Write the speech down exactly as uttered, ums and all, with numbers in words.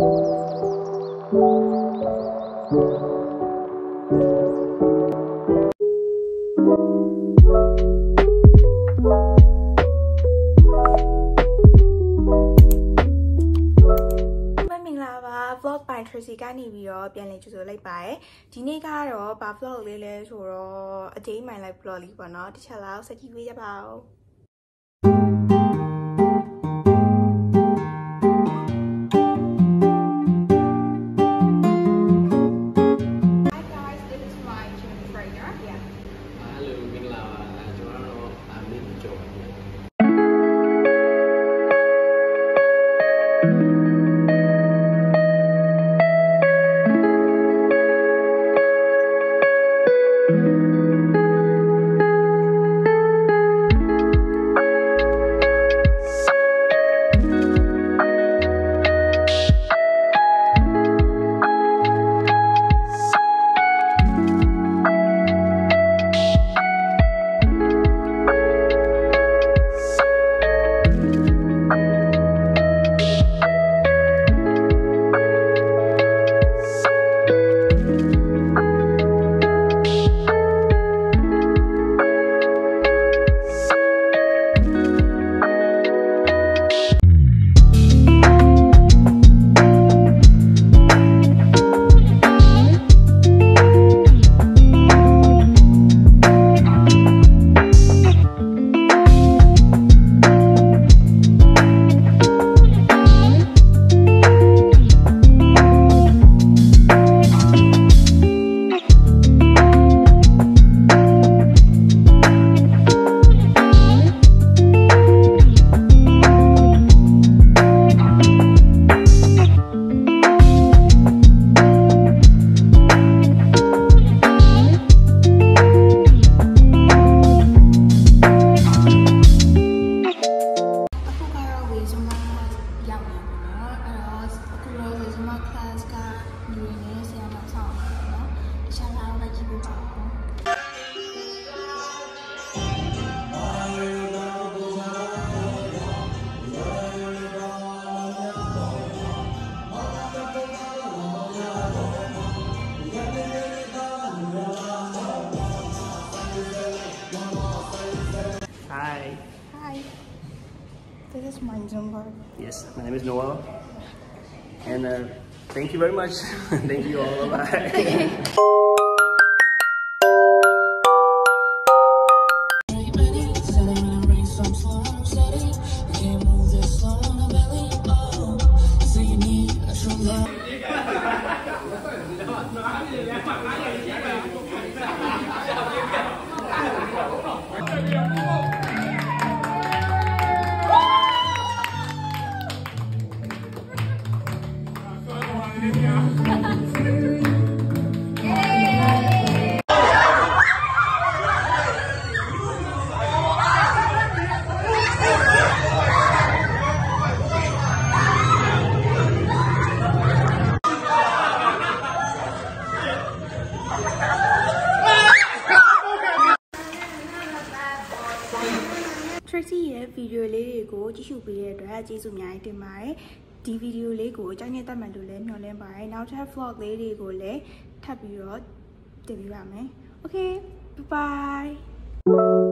vlog by Tracy May video ပြန်လည်ကြိုဆိုလိုက်ပါတယ်ဒီနေ့ကတော့ဘာ vlog လေးလဲဆိုတော့အတေးမှန်လိုက် vlog လေးပေါ့နော်တစ်ချက်လောက်ဆက်ကြည့်ပေးကြပါဦး Hi guys, this is my gym trainer. Yeah. Hello, Mingla. I'm Wai Myint Moh May. Hi. Hi. This is my Zumba. Yes, my name is Noah. And uh, thank you very much. Thank you all. Bye. Tracy ရဲ့ video လေးတွေကိုကြည့်ရှုပေးတဲ့အတွက်ကျေးဇူးအများကြီးတင်ပါတယ်ဒီ video လေးကိုအကြောင်းရင်းတတ်မှန်လို့လည်းမျှော်လင့်ပါတယ်နောက်ထပ် vlog လေးတွေကိုလည်းထပ်ပြီးတော့တင်ပြပါမယ် Okay bye bye